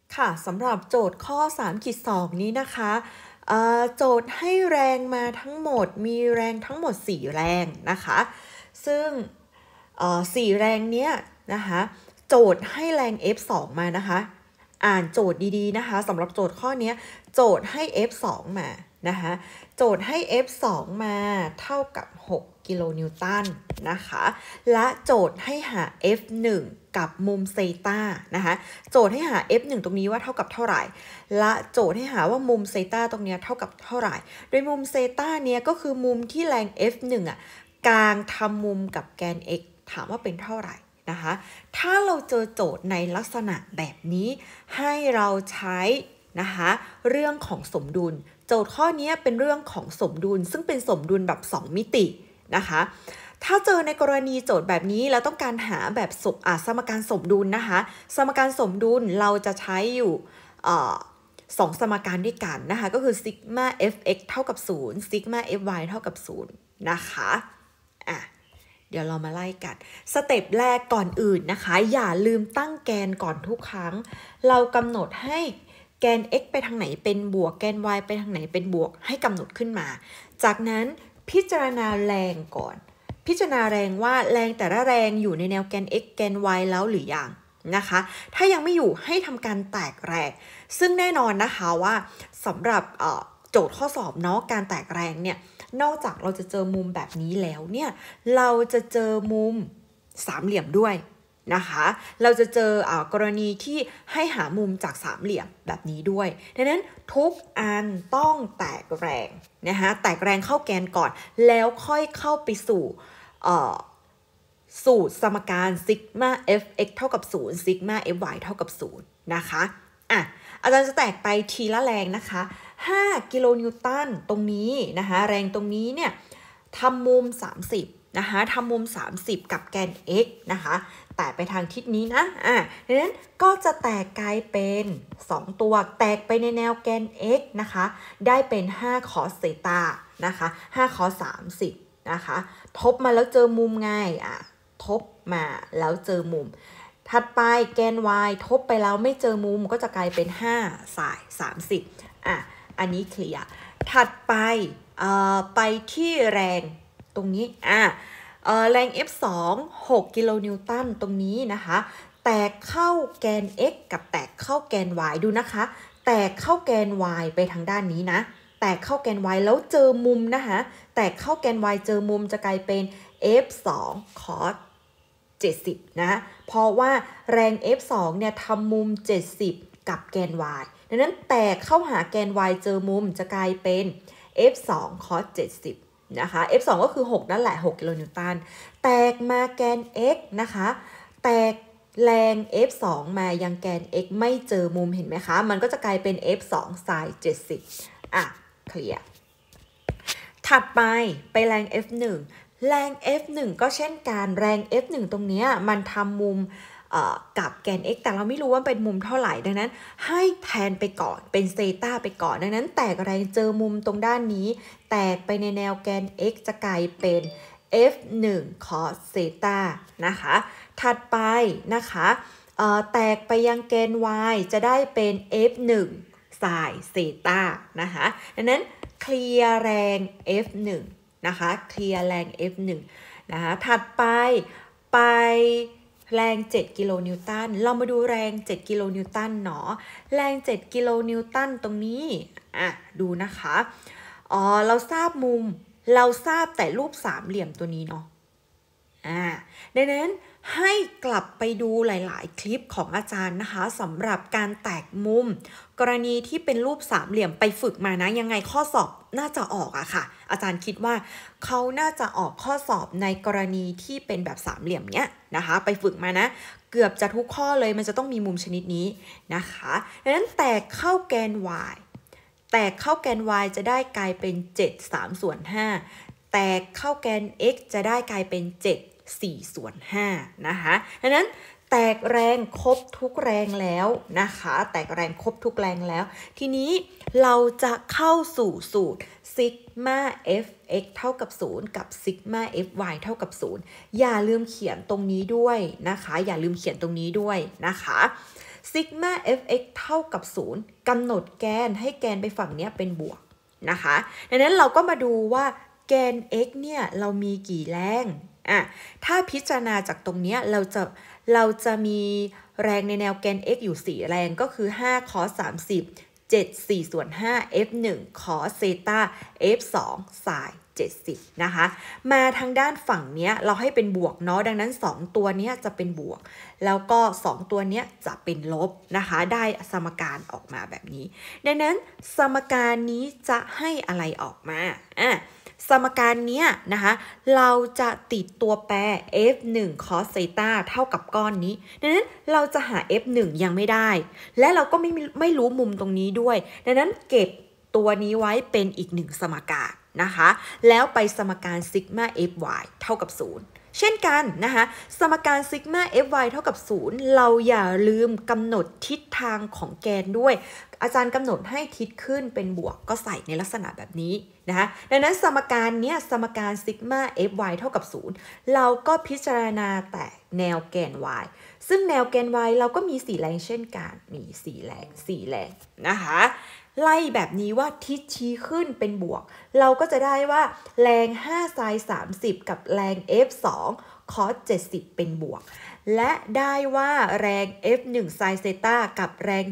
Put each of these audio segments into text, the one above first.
ค่ะสำหรับโจทย์ข้อ3-2นี้นะคะโจทย์ให้แรงมาทั้งหมดมีแรงทั้งหมด4แรงนะคะซึ่ง4แรงเนี้ยนะคะโจทย์ให้แรง F2 มานะคะอ่านโจทย์ดีๆนะคะสำหรับโจทย์ข้อนี้โจทย์ให้ F2 มานะคะโจทย์ให้ F2 มาเท่ากับ6กิโลนิวตันนะคะและโจทย์ให้หา F1 กับมุมเซตานะคะโจทย์ให้หา F1 ตรงนี้ว่าเท่ากับเท่าไหร่และโจทย์ให้หาว่ามุมเซตาตรงนี้เท่ากับเท่าไหร่โดยมุมเซตาเนี้ยก็คือมุมที่แรง F1 กางทำมุมกับแกน x ถามว่าเป็นเท่าไหร่นะคะถ้าเราเจอโจทย์ในลักษณะแบบนี้ให้เราใช้นะคะเรื่องของสมดุลโจทย์ข้อนี้เป็นเรื่องของสมดุลซึ่งเป็นสมดุลแบบ2มิตินะคะถ้าเจอในกรณีโจทย์แบบนี้เราต้องการหาแบบสมการสมดุลนะคะสมการสมดุลเราจะใช้อยู่2สมการด้วยกันนะคะก็คือซิกมา fx เท่ากับ0ซิกมา fy เท่ากับ0นะคะเดี๋ยวเรามาไล่กันสเต็ปแรกก่อนอื่นนะคะอย่าลืมตั้งแกนก่อนทุกครั้งเรากำหนดให้แกน x ไปทางไหนเป็นบวกแกน y ไปทางไหนเป็นบวกให้กำหนดขึ้นมาจากนั้นพิจารณาแรงก่อนพิจารณาแรงว่าแรงแต่ละแรงอยู่ในแนวแกน x แกน y แล้วหรือยังนะคะถ้ายังไม่อยู่ให้ทำการแตกแรงซึ่งแน่นอนนะคะว่าสำหรับโจทย์ข้อสอบเนาะการแตกแรงเนี่ยนอกจากเราจะเจอมุมแบบนี้แล้วเนี่ยเราจะเจอมุมสามเหลี่ยมด้วยนะคะเราจะเจอกรณีที่ให้หามุมจากสามเหลี่ยมแบบนี้ด้วยดังนั้นทุกอันต้องแตกแรงนะคะแตกแรงเข้าแกนก่อนแล้วค่อยเข้าไปสู่สูตรสมการซิกมา fx เท่ากับ0ซิกมา fy เท่ากับ0นะคะอาจารย์จะแตกไปทีละแรงนะคะ5กิโลนิวตันตรงนี้นะคะแรงตรงนี้เนี่ยทำมุม30นะคะทำมุม30กับแกน x นะคะแตกไปทางทิศนี้นะดังนั้นก็จะแตกกลายเป็น2ตัวแตกไปในแนวแกน x นะคะได้เป็น5 cos เซตานะคะ5 cos 30นะคะทบมาแล้วเจอมุมไงทบมาแล้วเจอมุมถัดไปแกน y ทบไปแล้วไม่เจอมุมก็จะกลายเป็น5สาย30อันนี้เคลียร์ถัดไปไปที่แรงตรงนี้แรง F2 6กิโลนิวตันตรงนี้นะคะแตกเข้าแกน x กับแตกเข้าแกน y ดูนะคะแตกเข้าแกน y ไปทางด้านนี้นะแตกเข้าแกน y แล้วเจอมุมนะคะแตกเข้าแกน y เจอมุมจะกลายเป็น F2 cos 70นะเพราะว่าแรง F2 เนี่ยทำมุม70กับแกน y ดังนั้นแตกเข้าหาแกน y เจอมุมจะกลายเป็น F2 cos 70นะคะ F2 ก็คือ6นั่นแหละ6กิโลนิวตันแตกมาแกน x นะคะแตกแรง F2 มายังแกน x ไม่เจอมุมเห็นไหมคะมันก็จะกลายเป็น F2 sin 70เคลียร์ถัดไปแรง F1 แรง F1 ก็เช่นกันแรง F1 ตรงนี้มันทำมุมกับแกน x แต่เราไม่รู้ว่าเป็นมุมเท่าไหร่ดังนั้นให้แทนไปก่อนเป็นเซตาไปก่อนดังนั้นแตกแรงเจอมุมตรงด้านนี้แตกไปในแนวแกน x จะกลายเป็น f1 cos เซตานะคะถัดไปนะคะแตกไปยังแกน y จะได้เป็น f1 sin เซตานะคะดังนั้นเคลียร์แรง f1 นะคะเคลียร์แรง f1 นะคะถัดไปแรง7กิโลนิวตันเรามาดูแรง7กิโลนิวตันเนาะแรง7กิโลนิวตันตรงนี้ดูนะคะเราทราบมุมเราทราบแต่รูปสามเหลี่ยมตัวนี้เนาะดังนั้นให้กลับไปดูหลายๆคลิปของอาจารย์นะคะสำหรับการแตกมุมกรณีที่เป็นรูปสามเหลี่ยมไปฝึกมานะยังไงข้อสอบน่าจะออกค่ะอาจารย์คิดว่าเขาน่าจะออกข้อสอบในกรณีที่เป็นแบบสามเหลี่ยมเนี้ยนะคะไปฝึกมานะเกือบจะทุกข้อเลยมันจะต้องมีมุมชนิดนี้นะคะดังนั้นแตกเข้าแกน y แตกเข้าแกน y จะได้กลายเป็น7 3/5แตกเข้าแกน x จะได้กลายเป็น7 4/5นะคะดังนั้นแตกแรงครบทุกแรงแล้วนะคะแตกแรงครบทุกแรงแล้วทีนี้เราจะเข้าสู่สูตรซิกมา fx เท่ากับ0กับซิกมา fy เท่ากับ0อย่าลืมเขียนตรงนี้ด้วยนะคะอย่าลืมเขียนตรงนี้ด้วยนะคะซิกมา fx เท่ากับ0กำหนดแกนให้แกนไปฝั่งเนี้ยเป็นบวกนะคะดังนั้นเราก็มาดูว่าแกน x เนี่ยเรามีกี่แรงถ้าพิจารณาจากตรงเนี้ยเราจะมีแรงในแนวแกน x อยู่4แรงก็คือ5 cos 30 7 4ส่วน5 f 1 cos เซตา f 2 sin 70นะคะมาทางด้านฝั่งเนี้ยเราให้เป็นบวกเนาะดังนั้น2ตัวเนี้ยจะเป็นบวกแล้วก็2ตัวเนี้ยจะเป็นลบนะคะได้สมการออกมาแบบนี้ดังนั้นสมการนี้จะให้อะไรออกมาสมการเนี้ยนะคะเราจะติดตัวแปร f1 cos เซตาเท่ากับก้อนนี้ดังนั้นเราจะหา f1 ยังไม่ได้และเราก็ไม่รู้มุมตรงนี้ด้วยดังนั้นเก็บตัวนี้ไว้เป็นอีก1สมการนะคะแล้วไปสมการซิกมา fy เท่ากับ0เช่นกันนะคะสมการซิกมา fy เท่ากับ0เราอย่าลืมกำหนดทิศทางของแกนด้วยอาจารย์กำหนดให้ทิศขึ้นเป็นบวกก็ใส่ในลักษณะแบบนี้นะคะดังนั้นสมการเนี้ยสมการซิกมา fy เท่ากับ0เราก็พิจารณาแต่แนวแกน y ซึ่งแนวแกน y เราก็มี4แรงเช่นกันนี่4แรงนะคะไล่แบบนี้ว่าทิศชี้ขึ้นเป็นบวกเราก็จะได้ว่าแรง5 sin 30กับแรง f2 cos 70เป็นบวกและได้ว่าแรง f1 sin เซตากับแรง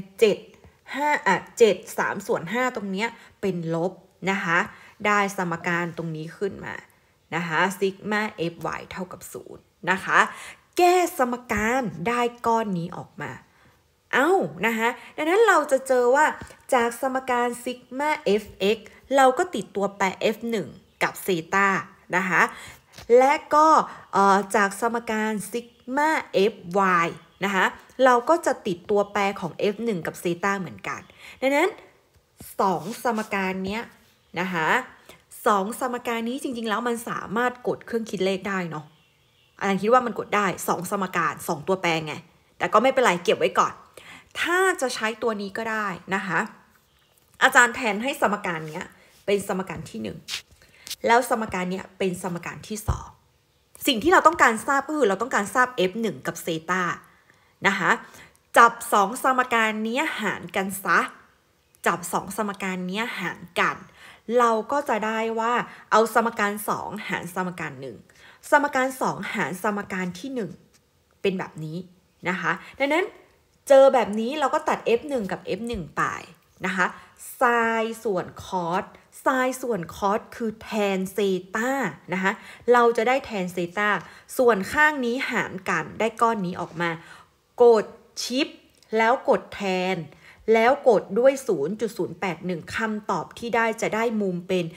7 3ส่วน5ตรงเนี้ยเป็นลบนะคะได้สมการตรงนี้ขึ้นมานะคะซิกมา fy เท่ากับ0นะคะแก้สมการได้ก้อนนี้ออกมานะคะดังนั้นเราจะเจอว่าจากสมการซิกมา fx เราก็ติดตัวแปร f1 กับเซตานะคะและก็จากสมการซิกมา fy นะคะเราก็จะติดตัวแปรของ f1 กับเซตาเหมือนกันดังนั้น2สมการเนี้ยนะคะ2สมการนี้จริงๆแล้วมันสามารถกดเครื่องคิดเลขได้เนาะอาจารย์คิดว่ามันกดได้2สมการ2ตัวแปรไงแต่ก็ไม่เป็นไรเก็บไว้ก่อนถ้าจะใช้ตัวนี้ก็ได้นะคะอาจารย์แทนให้สมการเนี้ยเป็นสมการที่1แล้วสมการเนี้ยเป็นสมการที่2สิ่งที่เราต้องการทราบก็คือเราต้องการทราบ f1 กับเซตานะคะจับ2สมการนี้หารกันซะจับ2สมการนี้หารกันเราก็จะได้ว่าเอาสมการ2หารสมการ1สมการ2หารสมการที่1เป็นแบบนี้นะคะดังนั้นเจอแบบนี้เราก็ตัด f1 กับ f1 ไปนะคะไซน์ส่วนคอสไซน์ส่วนคอสคือแทนเซตานะคะเราจะได้แทนเซตาส่วนข้างนี้หารกันได้ก้อนนี้ออกมากดชิปแล้วกดแทนแล้วกดด้วย 0.081 คำตอบที่ได้จะได้มุมเป็น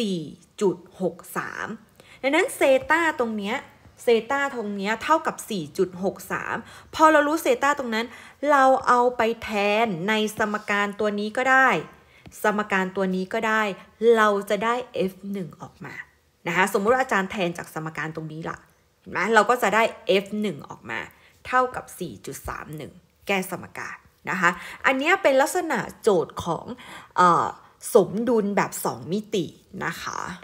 4.63 ดังนั้นเซตาตรงเนี้ยเซตาตรงเนี้ยเท่ากับ 4.63 พอเรารู้เซตาตรงนั้นเราเอาไปแทนในสมการตัวนี้ก็ได้สมการตัวนี้ก็ได้เราจะได้ f1 ออกมานะคะสมมุติว่าอาจารย์แทนจากสมการตรงนี้ล่ะเห็นไหมเราก็จะได้ f1 ออกมาเท่ากับ 4.31 แก้สมการนะคะอันนี้เป็นลักษณะโจทย์ของสมดุลแบบ2มิตินะคะ